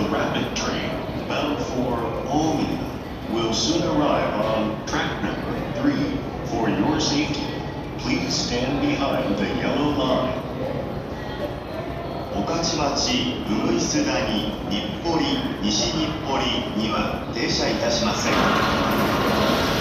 The rapid train bound for Omiya will soon arrive on track number 3. For your safety, please stand behind the yellow line. 御徒町ウグイス谷日暮里西日暮里には停車いたしません。